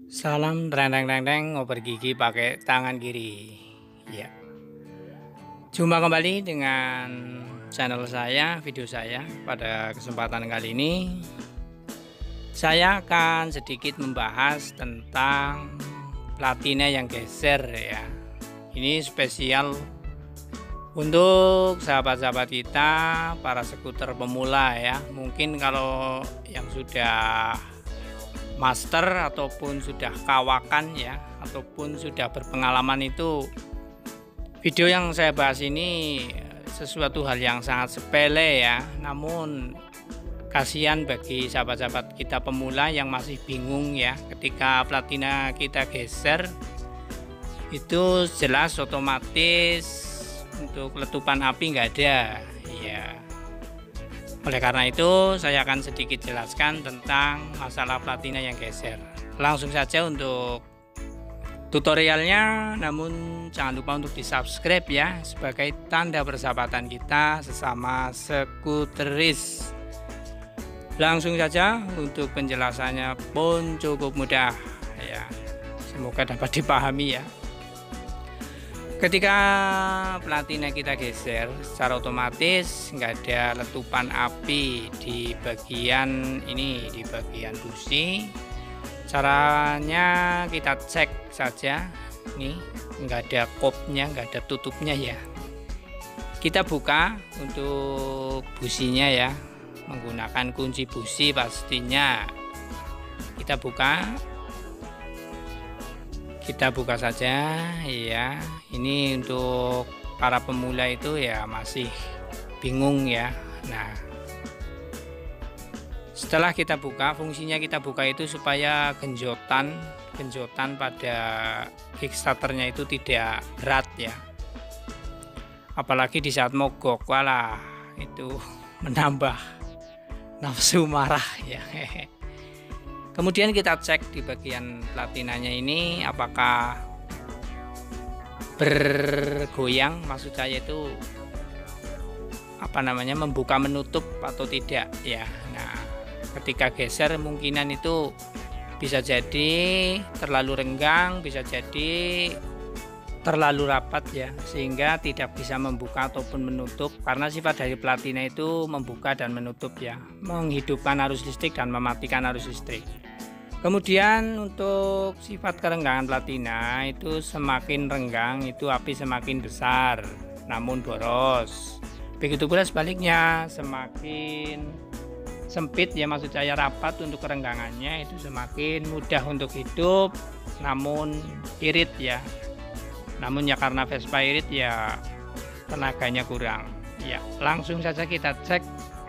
Salam dreng ngoper gigi pakai tangan kiri. Ya. Jumpa kembali dengan channel saya, video saya. Pada kesempatan kali ini saya akan sedikit membahas tentang platina yang geser ya. Ini spesial untuk sahabat-sahabat kita para skuter pemula ya. Mungkin kalau yang sudah master ataupun sudah kawakan ya, ataupun sudah berpengalaman, itu video yang saya bahas ini sesuatu hal yang sangat sepele ya, namun kasihan bagi sahabat-sahabat kita pemula yang masih bingung ya. Ketika platina kita geser itu jelas otomatis untuk letupan api nggak ada ya. Oleh karena itu saya akan sedikit jelaskan tentang masalah platina yang geser. Langsung saja untuk tutorialnya, namun jangan lupa untuk di subscribe ya, sebagai tanda persahabatan kita sesama skuteris. Langsung saja, untuk penjelasannya pun cukup mudah ya, semoga dapat dipahami ya. Ketika platina kita geser, secara otomatis nggak ada letupan api di bagian ini, di bagian busi. Caranya kita cek saja, nih nggak ada kopnya, nggak ada tutupnya ya. Kita buka untuk businya ya, menggunakan kunci busi pastinya. Kita buka saja ya. Ini untuk para pemula itu ya masih bingung ya. Nah, setelah kita buka, fungsinya kita buka itu supaya genjotan pada kickstarternya itu tidak berat ya. Apalagi di saat mogok, walah itu menambah nafsu marah ya. Kemudian kita cek di bagian platinanya ini apakah bergoyang, maksud saya itu membuka menutup atau tidak ya. Nah, ketika geser kemungkinan itu bisa jadi terlalu renggang, bisa jadi terlalu rapat ya, sehingga tidak bisa membuka ataupun menutup, karena sifat dari platina itu membuka dan menutup ya, menghidupkan arus listrik dan mematikan arus listrik. Kemudian untuk sifat kerenggangan platina itu, semakin renggang itu api semakin besar namun boros. Begitu pula sebaliknya, semakin sempit ya, maksud saya rapat untuk kerenggangannya, itu semakin mudah untuk hidup namun irit ya. Namun ya karena Vespa irit ya tenaganya kurang ya. Langsung saja kita cek.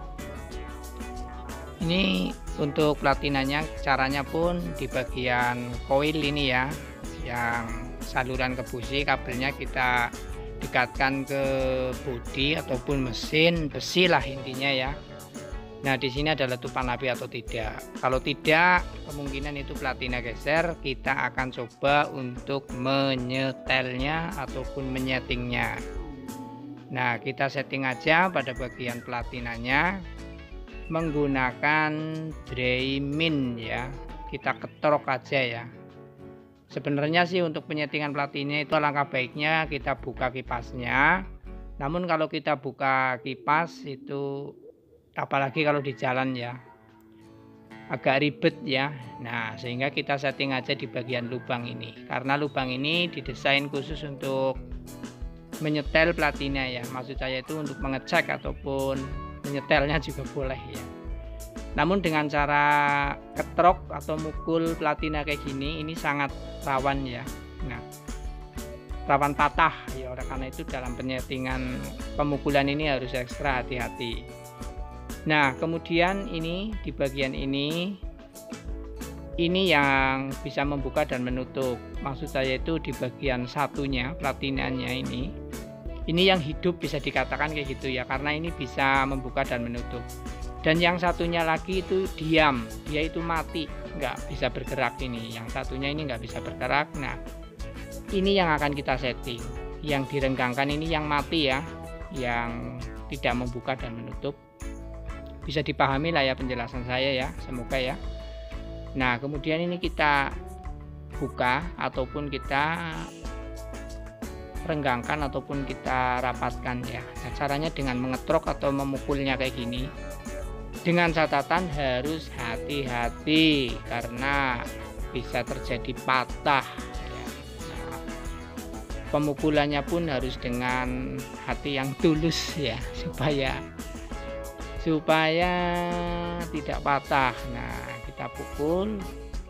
Ini untuk platinanya, caranya pun di bagian koil ini ya, yang saluran ke busi, kabelnya kita dekatkan ke bodi ataupun mesin besi lah intinya ya. Nah, di sini ada letupan api atau tidak. Kalau tidak, kemungkinan itu platina geser. Kita akan coba untuk menyetelnya ataupun menyetingnya. Nah, kita setting aja pada bagian platinanya menggunakan Drymin ya. Kita ketrok aja ya. Sebenarnya sih untuk penyetingan platina itu alangkah baiknya kita buka kipasnya. Namun kalau kita buka kipas itu, apalagi kalau di jalan ya, agak ribet ya. Nah, sehingga kita setting aja di bagian lubang ini, karena lubang ini didesain khusus untuk menyetel platina ya. Maksud saya itu untuk mengecek ataupun menyetelnya juga boleh ya. Namun dengan cara ketrok atau mukul platina kayak gini, ini sangat rawan ya. Nah, rawan patah ya. Oleh karena itu dalam penyetingan pemukulan ini harus ekstra hati-hati. Nah, kemudian ini di bagian ini yang bisa membuka dan menutup. Maksud saya itu di bagian satunya, platinanya ini yang hidup bisa dikatakan kayak gitu ya, karena ini bisa membuka dan menutup. Dan yang satunya lagi itu diam, dia itu mati, nggak bisa bergerak. Ini yang satunya ini nggak bisa bergerak. Nah, ini yang akan kita setting. Yang direnggangkan ini yang mati ya, yang tidak membuka dan menutup. Bisa dipahami lah ya penjelasan saya ya, semoga ya. Nah, kemudian ini kita buka ataupun kita renggangkan ataupun kita rapatkan ya. Nah, caranya dengan mengetrok atau memukulnya kayak gini. Dengan catatan harus hati-hati karena bisa terjadi patah ya. Nah, pemukulannya pun harus dengan hati yang tulus ya, supaya tidak patah. Nah, kita pukul,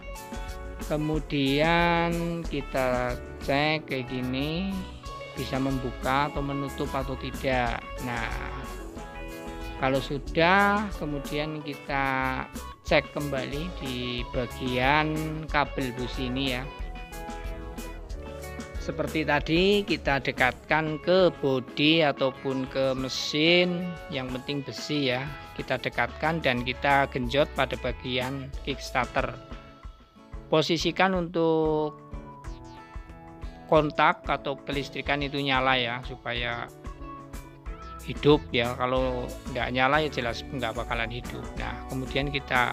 kemudian kita cek kayak gini bisa membuka atau menutup atau tidak. Nah, kalau sudah, kemudian kita cek kembali di bagian kabel busi ini ya. Seperti tadi kita dekatkan ke bodi ataupun ke mesin, yang penting besi ya. Kita dekatkan dan kita genjot pada bagian kickstarter. Posisikan untuk kontak atau kelistrikan itu nyala ya, supaya hidup ya. Kalau nggak nyala ya jelas nggak bakalan hidup. Nah, kemudian kita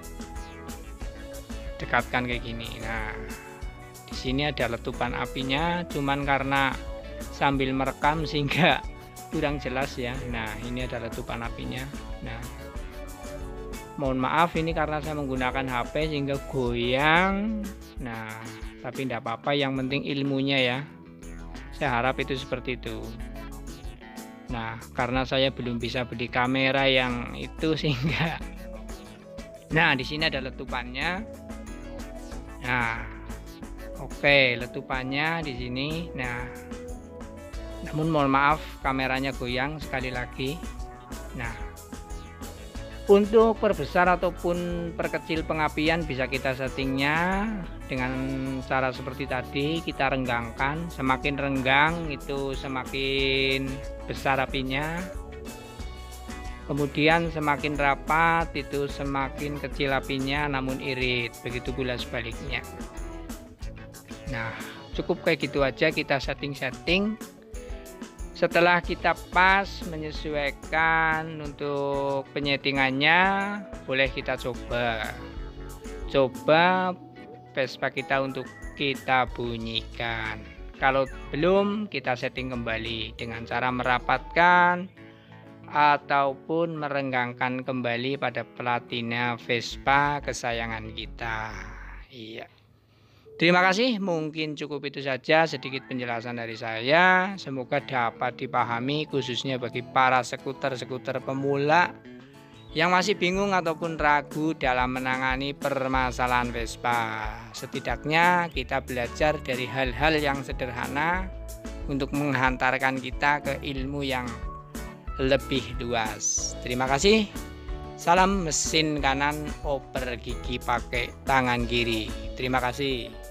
dekatkan kayak gini. Nah, di sini ada letupan apinya, cuman karena sambil merekam sehingga kurang jelas ya. Nah, ini ada letupan apinya. Nah, mohon maaf ini karena saya menggunakan HP sehingga goyang. Nah, tapi tidak apa-apa, yang penting ilmunya ya. Saya harap itu seperti itu. Nah, karena saya belum bisa beli kamera yang itu sehingga nah, di sini ada letupannya. Nah, oke, letupannya di sini. Nah, namun mohon maaf kameranya goyang sekali lagi. Nah, untuk perbesar ataupun perkecil pengapian bisa kita settingnya dengan cara seperti tadi. Kita renggangkan, semakin renggang itu semakin besar apinya, kemudian semakin rapat itu semakin kecil apinya namun irit, begitu pula sebaliknya. Nah, cukup kayak gitu aja kita setting. Setelah kita pas menyesuaikan untuk penyetingannya, boleh kita coba Vespa kita untuk kita bunyikan. Kalau belum, kita setting kembali dengan cara merapatkan ataupun merenggangkan kembali pada platina Vespa kesayangan kita. Iya. Terima kasih, mungkin cukup itu saja sedikit penjelasan dari saya. Semoga dapat dipahami khususnya bagi para skuter pemula yang masih bingung ataupun ragu dalam menangani permasalahan Vespa. Setidaknya kita belajar dari hal-hal yang sederhana untuk menghantarkan kita ke ilmu yang lebih luas. Terima kasih. Salam mesin kanan, oper gigi pakai tangan kiri. Terima kasih.